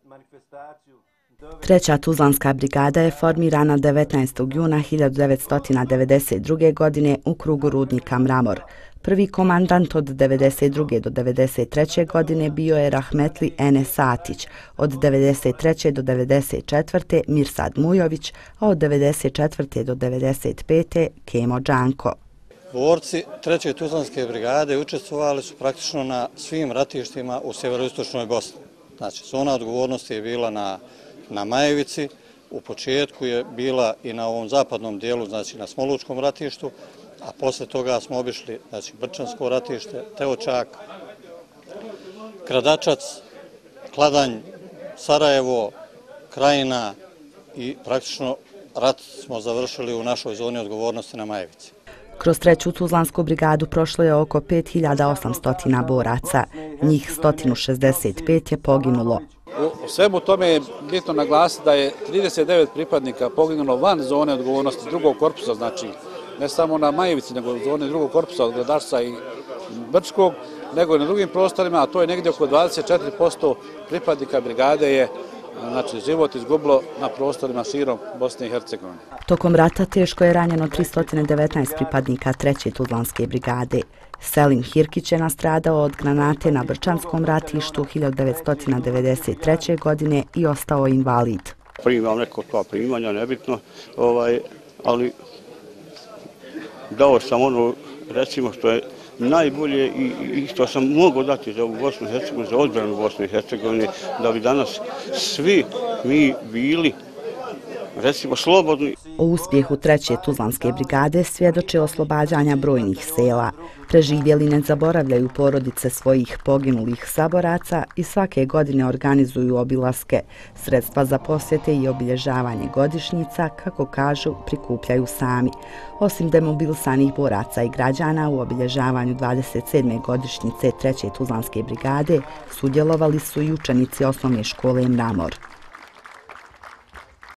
Treća Tuzlanska brigada je formirana 19. juna 1992. godine u krugu rudnika Mramor. Prvi komandant od 1992. do 1993. godine bio je Rahmetli Enes Atić, od 1993. do 1994. Mirsad Mujović, a od 1994. do 1995. Kemo Đanko. Borci Treće Tuzlanske brigade učestvovali su praktično na svim ratištima u sjeveroistočnoj Bosni. Znači, zona odgovornosti je bila na Majevici, u početku je bila i na ovom zapadnom dijelu, znači na Smolučkom ratištu, a posle toga smo obišli znači, Brčansko ratište, Teočak, Kradačac, Kladanj, Sarajevo, Krajina i praktično rat smo završili u našoj zoni odgovornosti na Majevici. Kroz Treću Tuzlansku brigadu prošlo je oko 5800 boraca, njih 165 je poginulo. U svemu tome je bitno naglasiti da je 39 pripadnika poginulo van zone odgovornosti drugog korpusa, znači ne samo na Majevici, nego u zoni drugog korpusa od Gradačca i Brčkog, nego i na drugim prostorima, a to je negdje oko 24% pripadnika brigade je znači, život izgubilo na prostorima širom Bosne i Hercegovine. Tokom rata teško je ranjeno 319 pripadnika Treće Tuzlanske brigade. Selim Hirkić je nastradao od granate na Brčanskom ratištu 1993. godine i ostao invalid. Primam neko tva primanja, nebitno, ali dao sam ono, recimo, što je najbolje i što sam mogao dati za ovu Bosnu i Hercegovinu, za odbranu Bosne i Hercegovine, da bi danas svi mi bili, recimo, slobodni. O uspjehu Treće Tuzlanske brigade svjedoče oslobađanja brojnih sela. Preživjeli ne zaboravljaju porodice svojih poginulih saboraca i svake godine organizuju obilaske. Sredstva za posjete i obilježavanje godišnjica, kako kažu, prikupljaju sami. Osim demobilisanih boraca i građana u obilježavanju 27. godišnjice Treće Tuzlanske brigade sudjelovali su i učenici osnovne škole Mramor.